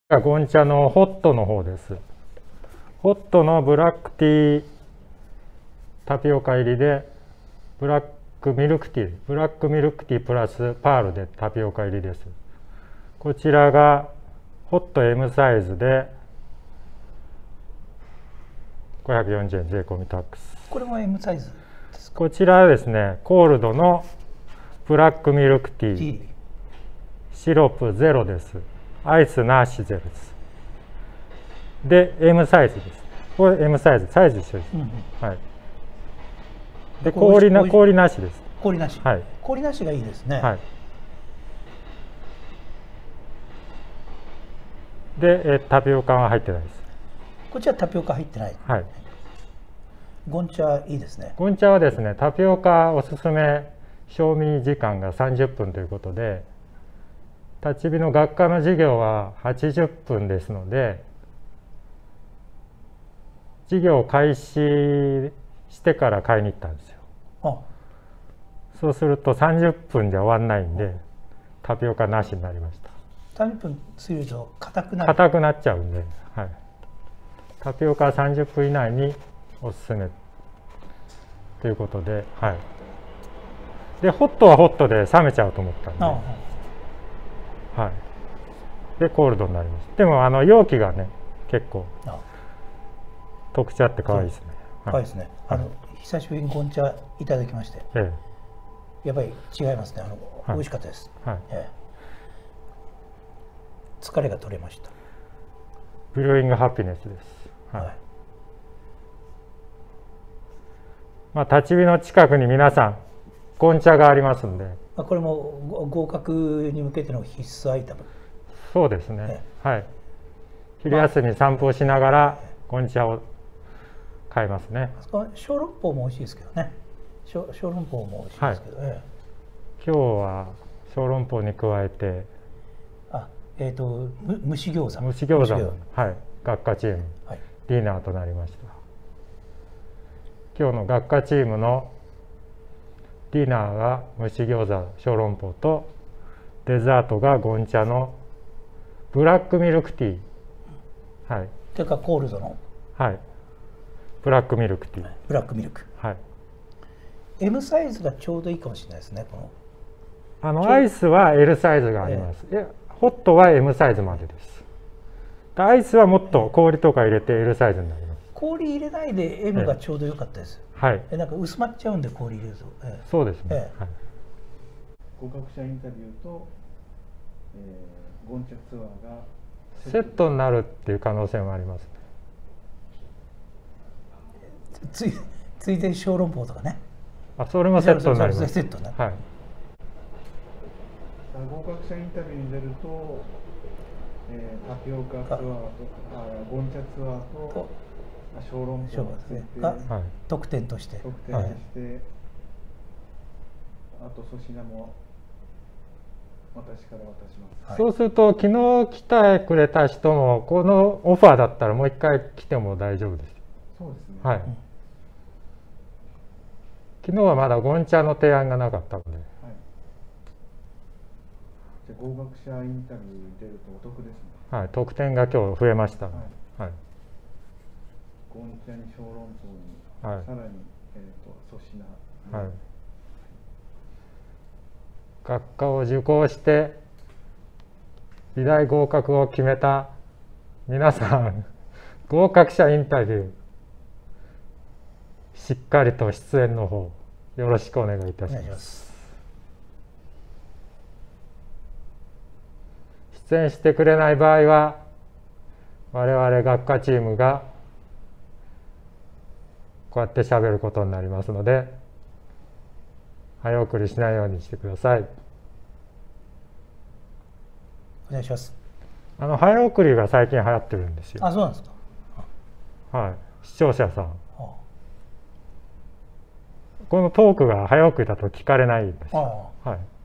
ゴンチャのホットの方です。ホットのブラックティータピオカ入りでブラックミルクティープラスパールでタピオカ入りです。こちらがホット M サイズで540円税込みタックス。 これも M サイズですか？ こちらはですね、コールドのブラックミルクティーシロップゼロです。アイスなしゼロです。で M サイズです。これ M サイズ、サイズ一緒です。はい。で氷なしです。 氷なし。 はい。 氷なしがいいですね。 はい。でタピオカは入ってないです。 こっちはタピオカ入ってない。 はい。 ゴンチャいいですね。 ゴンチャはですね、タピオカおすすめ賞味時間が30分ということで、立ち火の学科の授業は80分ですので、授業を開始してから買いに行ったんですよ。そうすると30分じゃ終わんないんで、タピオカなしになりました。 30分過ぎると硬くなっちゃうんで、はい、タピオカは30分以内におすすめということで、はい、でホットはホットで冷めちゃうと思ったんで、はい、でコールドになります。でも容器がね結構特徴あって可愛いですね。 可愛いですね。久しぶりにゴンチャいただきまして、やっぱり違いますね。美味しかったです。疲れが取れました。 ブルーイングハピネスです。まあ立ち火の近くに皆さんゴンチャがありますんで、 これも合格に向けての必須アイテム。 そうですね。はい。昼休み散歩をしながらゴンチャを買いますね。 小籠包も美味しいですけどね。小籠包も美味しいですけど、今日は小籠包に加えて、 蒸し餃子。 蒸し餃子も、はい、学科チーム、ディナーとなりました。今日の学科チームのディナーが蒸し餃子、小籠包と、デザートがゴンチャのブラックミルクティー。はい。 それからコールドの。 はい。ブラックミルクティー。 ブラックミルク。 はい。 M サイズがちょうどいいかもしれないですね。 アイスは L サイズがあります。ホットは M サイズまでです。アイスはもっと氷とか入れて Lサイズになります。 氷入れないで M がちょうど良かったです。 はい。 なんか薄まっちゃうんで氷入れると。 そうですね。 合格者インタビューと、ゴンチャツアーがセットになるっていう可能性もありますね。 ついでに小籠包とかね。 それもセットになります。 セットになる。はい。 合格者インタビューに出ると、タピオカツアーとゴンチャツアーと小籠包が特典としてあと粗品も私から渡します。 そうすると昨日来てくれた人もこのオファーだったらもう一回来ても大丈夫です。 そうですね。 はい。昨日はまだゴンチャの提案がなかったので。 じゃあ合格者インタビューに出るとお得ですね。 はい、特典が今日増えましたので。はい。 ゴンチャに小籠包に、さらに粗品。はい。 学科を受講して美大合格を決めた皆さん、合格者インタビューしっかりと出演の方よろしくお願いいたします。出演してくれない場合は我々学科チームがこうやってしゃべることになりますので早送りしないようにしてください。 お願いします。 早送りが最近流行ってるんですよ。 そうなんですか。 はい。視聴者さん。このトークが早送りだと聞かれないんですよ。はい。